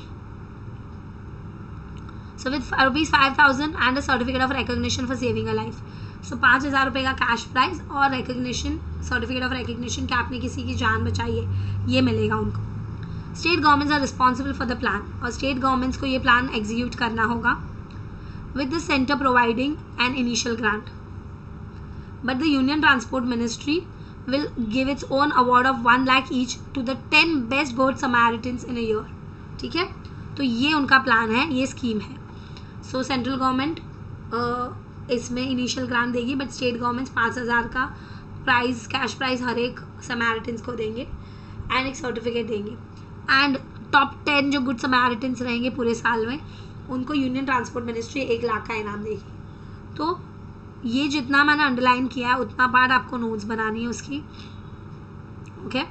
So with ₹5,000 and a certificate of recognition for saving a life. So 5,000 रुपये का कैश प्राइज और रिकग्निशन, सर्टिफिकेट ऑफ रिकग्निशन कि आपने किसी की जान बचाई है, ये मिलेगा उनको। State governments are responsible for the plan, और स्टेट गवर्नमेंट्स को ये प्लान एग्जीक्यूट करना होगा with the center providing an initial grant, but the Union Transport Ministry will give its own award of 1 lakh each to the 10 best good Samaritans in a year. ठीक है, तो ये उनका plan है, ये scheme है। सो सेंट्रल गवर्नमेंट इसमें initial grant देगी, बट स्टेट गवर्नमेंट्स 5,000 का प्राइज, कैश प्राइज हर एक समैरिटन्स को देंगे एंड एक सर्टिफिकेट देंगे। एंड टॉप 10 जो गुड समैरिटन्स रहेंगे पूरे साल में, उनको यूनियन ट्रांसपोर्ट मिनिस्ट्री 1 लाख का इनाम देगी। तो ये जितना मैंने अंडरलाइन किया है उतना पार्ट आपको नोट्स बनानी है उसकी, ओके।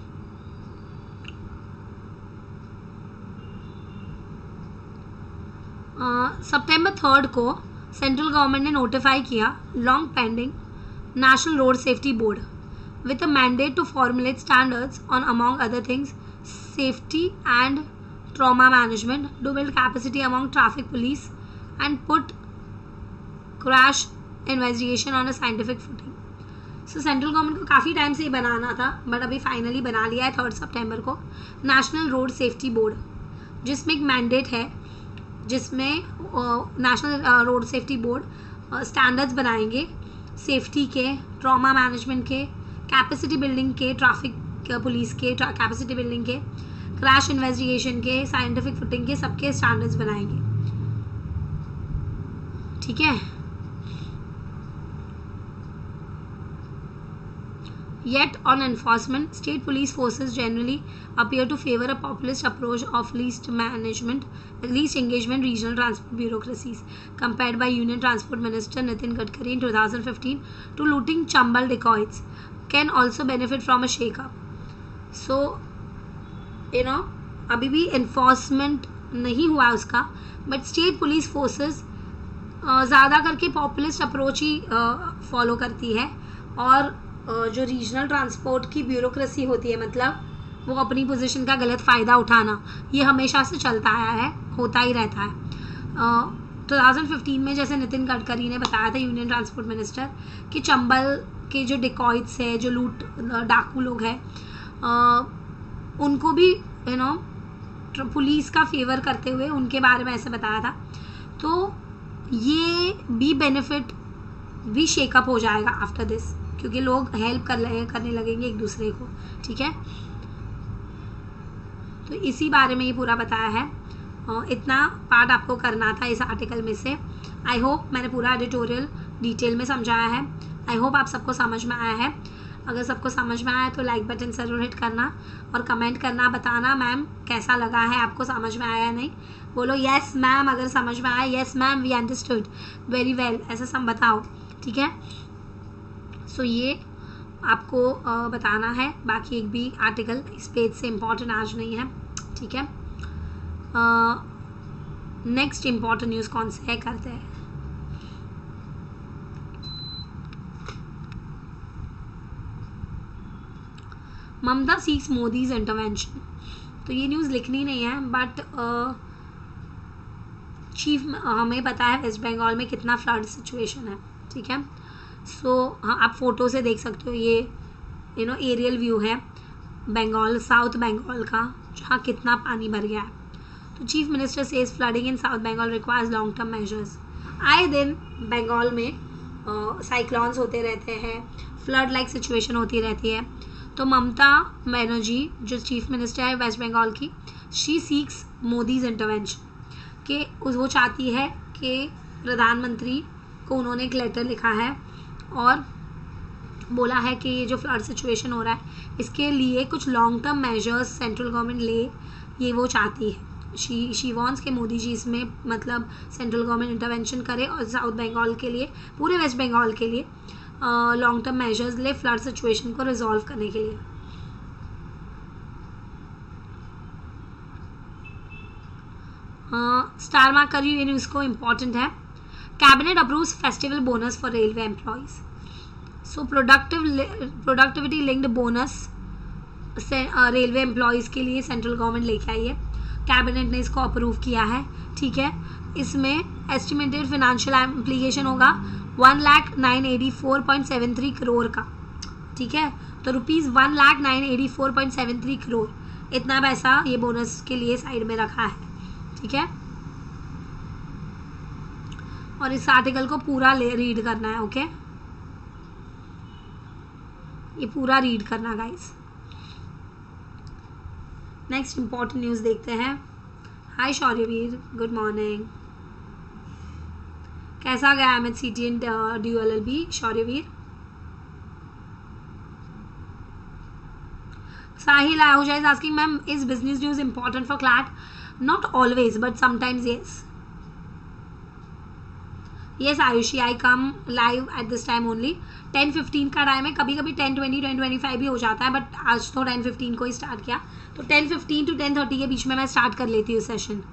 सितंबर 3 को सेंट्रल गवर्नमेंट ने नोटिफाई किया long pending national road safety board with a mandate to formulate standards on, among other things, safety and trauma management, to build capacity among traffic police and put crash investigation on a scientific footing. So central government को काफ़ी time से ये बनाना था, but अभी finally बना लिया है 3 सितंबर को नेशनल रोड सेफ्टी बोर्ड, जिसमें एक मैंडेट है, जिसमें national road safety board standards बनाएंगे सेफ्टी के, ट्रॉमा मैनेजमेंट के, कैपेसिटी बिल्डिंग के, ट्रैफिक पुलिस के कैपेसिटी बिल्डिंग के, क्रैश इन्वेस्टिगेशन के, साइंटिफिक फुटिंग के, सबके स्टैंडर्ड्स बनाएंगे, ठीक है। Yet on enforcement, state police forces generally appear to favor a populist approach of least engagement regional transport bureaucracies, compared by Union Transport Minister Nitin Gadkari in 2015 to looting Chambal dacoits, can also benefit from a shake-up. So, अभी भी enforcement नहीं हुआ है उसका, but state police forces ज़्यादा करके populist approach ही follow करती है, और जो रीजनल ट्रांसपोर्ट की ब्यूरोक्रेसी होती है, मतलब वो अपनी पोजीशन का गलत फ़ायदा उठाना, ये हमेशा से चलता आया है, होता ही रहता है। 2015 में जैसे नितिन गडकरी ने बताया था, यूनियन ट्रांसपोर्ट मिनिस्टर, कि चंबल के जो डिकॉइट्स है, जो लूट डाकू लोग हैं, उनको भी पुलिस का फेवर करते हुए उनके बारे में ऐसे बताया था। तो ये भी बेनिफिट भी शेकअप हो जाएगा आफ्टर दिस, क्योंकि लोग हेल्प करने लगेंगे एक दूसरे को, ठीक है। तो इसी बारे में ये पूरा बताया है, इतना पार्ट आपको करना था इस आर्टिकल में से। आई होप मैंने पूरा एडिटोरियल डिटेल में समझाया है, आई होप आप सबको समझ में आया है। अगर सबको समझ में आया तो लाइक बटन ज़रूर हिट करना और कमेंट करना, बताना मैम कैसा लगा है, आपको समझ में आया या नहीं। बोलो यस मैम अगर समझ में आया, yes ma'am we understood very well, ऐसा सब बताओ, ठीक है। सो ये आपको बताना है, बाकी एक भी आर्टिकल इस पेज से इम्पॉर्टेंट आज नहीं है, ठीक है। नेक्स्ट इम्पॉर्टेंट न्यूज़ कौन से है, करते हैं। ममता सीक्स मोदीज इंटरवेंशन, तो ये न्यूज़ लिखनी नहीं है, बट चीफ हमें पता है वेस्ट बंगाल में कितना फ्लड सिचुएशन है, ठीक है। सो हाँ, आप फोटो से देख सकते हो, ये एरियल व्यू है बंगाल, साउथ बंगाल का, जहाँ कितना पानी भर गया है। तो chief minister says flooding in south Bengal requires long term measures. आए दिन बंगाल में साइक्लोन्स होते रहते हैं, फ्लड लाइक सिचुएशन होती रहती है। तो ममता बनर्जी जो चीफ मिनिस्टर है वेस्ट बंगाल की, शी सीक्स मोदीज इंटरवेंशन, कि वो चाहती है कि प्रधानमंत्री को उन्होंने एक लेटर लिखा है और बोला है कि ये जो फ्लड सिचुएशन हो रहा है इसके लिए कुछ long term measures central government ले, ये वो चाहती है। शी वॉन्ट्स के मोदी जी इसमें मतलब सेंट्रल गवर्नमेंट इंटरवेंशन करे और साउथ बंगाल के लिए, पूरे वेस्ट बंगाल के लिए लॉन्ग टर्म मेजर्स ले फ्लड सिचुएशन को रिजॉल्व करने के लिए। स्टार मार्क करिए, ये न्यूज़ को इम्पॉर्टेंट है। Cabinet approves festival bonus for railway employees. So productivity linked bonus railway employees के लिए सेंट्रल गवर्नमेंट लेके आई है, कैबिनेट ने इसको अप्रूव किया है, ठीक है। इसमें एस्टिमेटेड फिनेंशियल एप्लीकेशन होगा 1,09,84.73 करोड़ का, ठीक है। तो ₹1,09,84.73 करोड़ इतना पैसा ये बोनस के लिए साइड में रखा है, ठीक है। और इस आर्टिकल को पूरा रीड करना है, ओके। ये पूरा रीड करना गाइस। नेक्स्ट इंपॉर्टेंट न्यूज़ देखते हैं। Hi Shauryavir, good morning. कैसा गया MHCT and DULLB Shauryavir? Sahil Ahuja is asking ma'am is business news important for CLAT? Not always but sometimes yes. Yes Ayushi, I come live at this time only. 10:15 का time है, कभी कभी 10:20 10:25 भी हो जाता है, बट आज तो 10:15 को ही स्टार्ट किया, तो 10:15 to 10:30 के बीच में मैं स्टार्ट कर लेती हूँ session.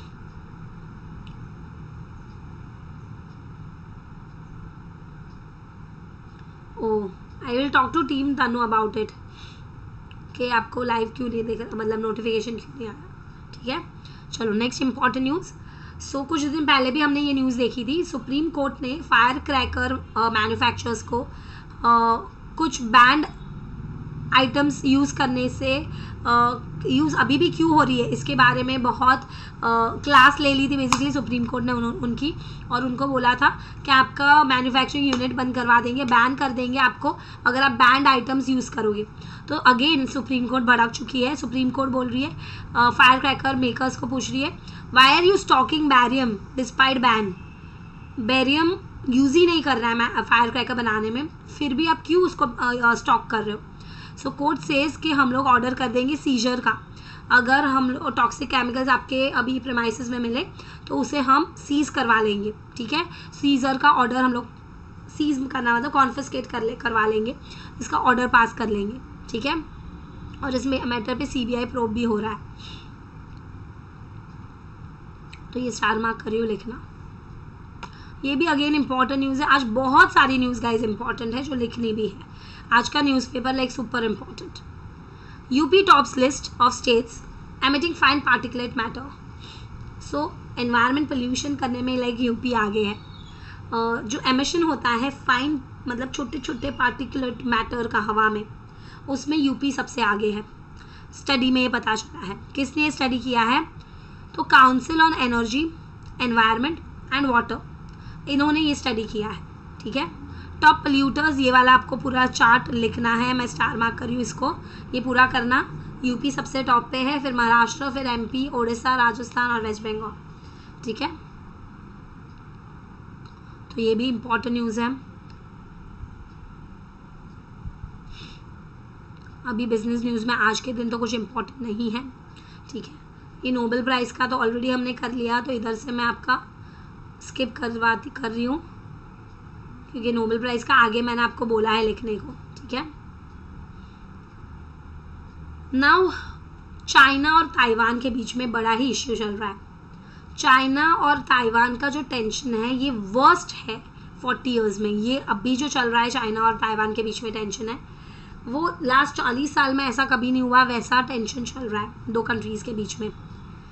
Oh I will talk to team Tanu about it कि आपको लाइव क्यों नहीं देख, मतलब नोटिफिकेशन क्यों नहीं आया. ठीक है, चलो नेक्स्ट इंपॉर्टेंट न्यूज़. सो कुछ दिन पहले भी हमने ये न्यूज़ देखी थी. सुप्रीम कोर्ट ने फायर क्रैकर मैन्युफैक्चरर्स को कुछ बैंड आइटम्स यूज़ करने से यूज़ अभी भी क्यों हो रही है इसके बारे में बहुत क्लास ले ली थी बेसिकली सुप्रीम कोर्ट ने उनकी, और उनको बोला था कि आपका मैन्युफैक्चरिंग यूनिट बंद करवा देंगे, बैन कर देंगे आपको अगर आप बैंड आइटम्स यूज़ करोगे. तो अगेन सुप्रीम कोर्ट भड़क चुकी है. सुप्रीम कोर्ट बोल रही है, फायर क्रैकर मेकर्स को पूछ रही है, why are you stocking barium despite ban? Barium use ही नहीं कर रहा है फायर क्रैकर बनाने में, फिर भी आप क्यों उसको स्टॉक कर रहे हो? सो कोर्ट सेज कि हम लोग ऑर्डर कर देंगे सीजर का. अगर हम टॉक्सिक केमिकल्स आपके अभी प्रेमाइसिस में मिले तो उसे हम सीज करवा लेंगे. ठीक है, सीजर का ऑर्डर हम लोग सीज करना मतलब कॉन्फिस्केट करवा लेंगे, इसका ऑर्डर पास कर लेंगे. ठीक है, और इसमें मैटर पे सीबीआई प्रोब भी हो रहा है. तो ये स्टार मार्क करियो लिखना. ये भी अगेन इंपॉर्टेंट न्यूज़ है. आज बहुत सारी न्यूज़ गाइज इंपॉर्टेंट है जो लिखनी भी है. आज का newspaper like super important. UP tops list of states emitting fine particulate matter. So environment pollution करने में लाइक यूपी आगे है. जो एमिशन होता है फाइन मतलब छोटे छोटे पार्टिकुलेट मैटर का हवा में, उसमें यूपी सबसे आगे है. स्टडी में ये पता चला है. किसने ये स्टडी किया है? तो council on energy, environment and water, इन्होंने ये स्टडी किया है. ठीक है, टॉप पोल्यूटर्स, ये वाला आपको पूरा चार्ट लिखना है. मैं स्टार मार्क कर रही हूँ इसको, ये पूरा करना. यूपी सबसे टॉप पे है, फिर महाराष्ट्र, फिर एमपी, ओडिशा, राजस्थान और वेस्ट बंगाल. ठीक है, तो ये भी इंपॉर्टेंट न्यूज़ है. अभी बिजनेस न्यूज़ में आज के दिन तो कुछ इंपॉर्टेंट नहीं है. ठीक है, ये नोबेल प्राइज़ का तो ऑलरेडी हमने कर लिया, तो इधर से मैं आपका स्किप कर रही हूँ क्योंकि नोबेल प्राइज़ का आगे मैंने आपको बोला है लिखने को. ठीक है, नाउ चाइना और ताइवान के बीच में बड़ा ही इश्यू चल रहा है. चाइना और ताइवान का जो टेंशन है ये वर्स्ट है 40 ईयर्स में. ये अभी जो चल रहा है चाइना और ताइवान के बीच में टेंशन है, वो लास्ट 40 साल में ऐसा कभी नहीं हुआ, वैसा टेंशन चल रहा है दो कंट्रीज़ के बीच में.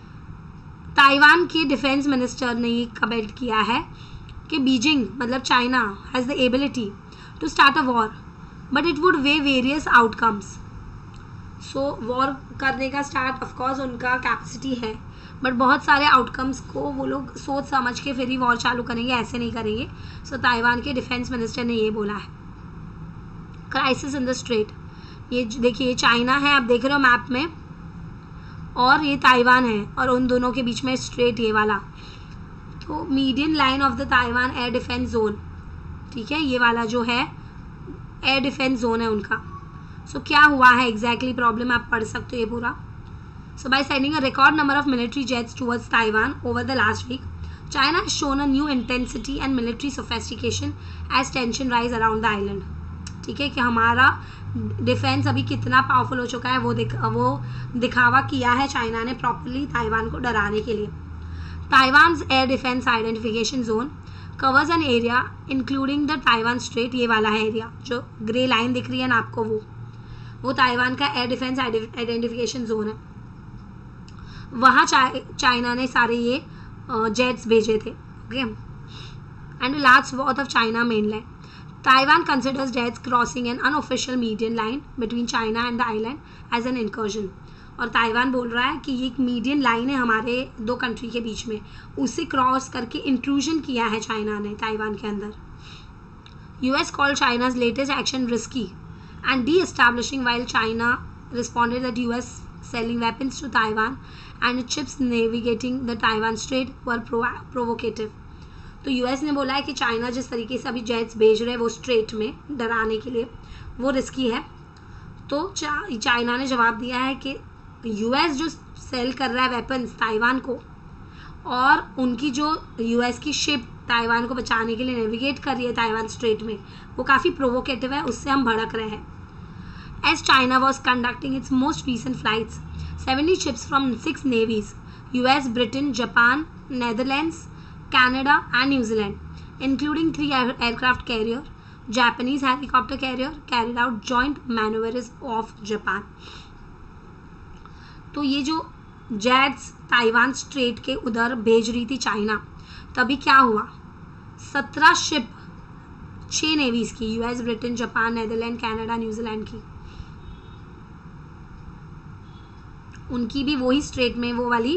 ताइवान के डिफेंस मिनिस्टर ने ये कमेंट किया है कि बीजिंग मतलब China has the ability to start a war but it would weigh various outcomes. So war करने का स्टार्ट ऑफकोर्स उनका कैपेसिटी है, बट बहुत सारे आउटकम्स को वो लोग सोच समझ के फिर ही वॉर चालू करेंगे, ऐसे नहीं करेंगे. सो ताइवान के डिफेंस मिनिस्टर ने ये बोला है. क्राइसिस इन द स्ट्रेट, ये देखिए चाइना है, आप देख रहे हो मैप में, और ये ताइवान है, और उन दोनों के बीच में स्ट्रेट ये वाला, तो median line of the Taiwan air defence zone. ठीक है, ये वाला जो है एयर डिफेंस जोन है उनका. सो क्या हुआ है एग्जैक्टली प्रॉब्लम आप पढ़ सकते हो ये पूरा. So by sending a record number of military jets towards Taiwan over the last week, China has shown a new intensity and military sophistication as tension rise around the island. ठीक है, कि हमारा डिफेंस अभी कितना powerful हो चुका है वो दिखावा किया है चाइना ने प्रॉपरली ताइवान को डराने के लिए. Taiwan's air defence identification zone covers an area including the Taiwan strait. ये वाला है एरिया जो ग्रे लाइन दिख रही है ना आपको, वो ताइवान का एयर डिफेंस आइडेंटिफिकेशन जोन है. वहाँ चाइना ने सारे ये जेट्स भेजे थे. Okay, and large swath of China mainland. Taiwan considers jets crossing an unofficial median line between China and the island as an incursion. और ताइवान बोल रहा है कि ये एक मीडियन लाइन है हमारे दो कंट्री के बीच में, उसे क्रॉस करके इंट्रूजन किया है चाइना ने ताइवान के अंदर. US called China's latest action risky and de-establishing, while China responded that US selling weapons to Taiwan and its ships navigating the Taiwan Strait were provocative. तो यूएस ने बोला है कि चाइना जिस तरीके से अभी जेट्स भेज रहे हैं वो स्ट्रेट में डराने के लिए, वो रिस्की है. तो चाइना ने जवाब दिया है कि यूएस जो सेल कर रहा है वेपन्स ताइवान को, और उनकी जो यूएस की शिप ताइवान को बचाने के लिए नेविगेट कर रही है ताइवान स्ट्रेट में, वो काफ़ी प्रोवोकेटिव है, उससे हम भड़क रहे हैं. As China was conducting its most recent flights, 70 ships from 6 navies, US, Britain, Japan, Netherlands, Canada and New Zealand, including 3 aircraft carrier, Japanese helicopter carrier, carried out joint maneuvers off Japan. तो ये जो jets Taiwan straight के उधर भेज रही थी China, तभी क्या हुआ, 17 शिप 6 नेवीज की, US, Britain, Japan, Netherland, Canada, New Zealand की, उनकी भी वही स्ट्रेट में वो वाली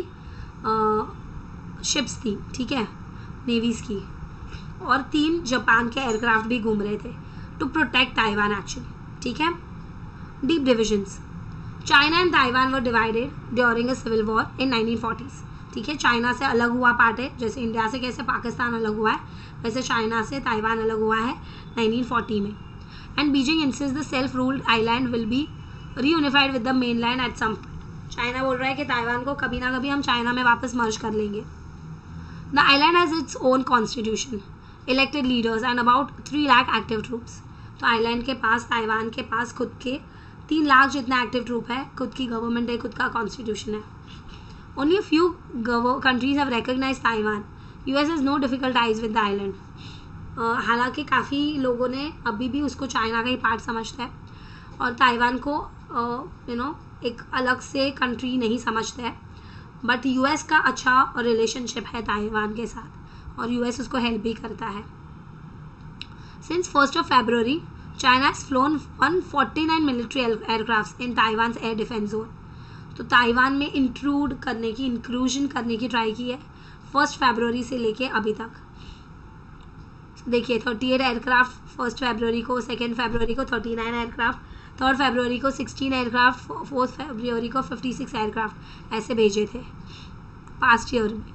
शिप्स थी, ठीक है, नेवीज की, और 3 जापान के एयरक्राफ्ट भी घूम रहे थे टू प्रोटेक्ट ताइवान एक्चुअली. ठीक है. Deep divisions. China and Taiwan were divided during a civil war in 1940s. ठीक है. चाइना से अलग हुआ पार्ट है, जैसे इंडिया से कैसे पाकिस्तान अलग हुआ है, वैसे चाइना से ताइवान अलग हुआ है 1940 में. And Beijing insist the self ruled island will be reunified with the mainland at some. China बोल रहा है कि ताइवान को कभी ना कभी हम चाइना में वापस मर्ज कर लेंगे. The island has its own constitution, elected leaders and about 3 lakh active troops. तो आइलैंड के पास, ताइवान के पास खुद के 3 लाख जितना एक्टिव ट्रूप है, खुद की गवर्नमेंट है, खुद का कॉन्स्टिट्यूशन है. Only a few countries have recognised Taiwan. US has no difficult ties with the island. हालांकि काफ़ी लोगों ने अभी भी उसको चाइना का ही पार्ट समझता है और ताइवान को एक अलग से कंट्री नहीं समझते हैं. बट यूएस का अच्छा रिलेशनशिप है ताइवान के साथ और यूएस उसको हेल्प भी करता है. Since 1st of February, China has flown 149 military aircraft in Taiwan air defence zone. तो ताइवान में इंक्लूजन करने की ट्राई की है 1 फरवरी से लेके अभी तक. देखिए 38 एयरक्राफ्ट 1 फरवरी को, 2 फरवरी को 39 एयरक्राफ्ट, 3 फरवरी को 16 एयरक्राफ्ट, 4 फरवरी को 56 एयरक्राफ्ट ऐसे भेजे थे पास्ट ईयर में.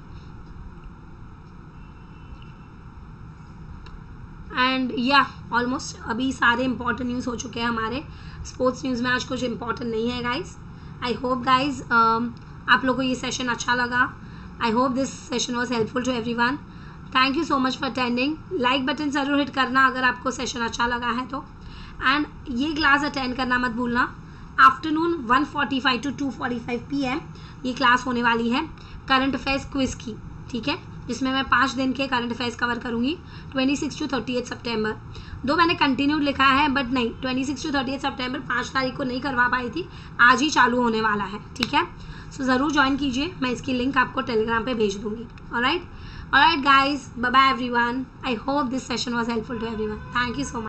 एंड या ऑलमोस्ट अभी सारे इंपॉर्टेंट न्यूज़ हो चुके हैं हमारे. स्पोर्ट्स न्यूज़ में आज कुछ इंपॉर्टेंट नहीं है गाइज. आई होप गाइज आप लोगों को ये सेशन अच्छा लगा. I hope this session was helpful to everyone. Thank you so much for attending. Like button ज़रूर हिट करना अगर आपको सेशन अच्छा लगा है तो. एंड ये क्लास अटेंड करना मत भूलना. आफ्टरनून 1:45 to 2:45 PM ये क्लास होने वाली है करंट अफेयर्स क्विज की. ठीक है, जिसमें मैं 5 दिन के करंट अफेयर्स कवर करूँगी 26 to 38 सितंबर. दो मैंने कंटिन्यूड लिखा है बट नहीं, 26 to 38 सितंबर 5 तारीख को नहीं करवा पाई थी, आज ही चालू होने वाला है. ठीक है, सो ज़रूर ज्वाइन कीजिए. मैं इसकी लिंक आपको टेलीग्राम पे भेज दूँगी. Alright guys, bye bye everyone. I hope this session was helpful to everyone. Thank you so much.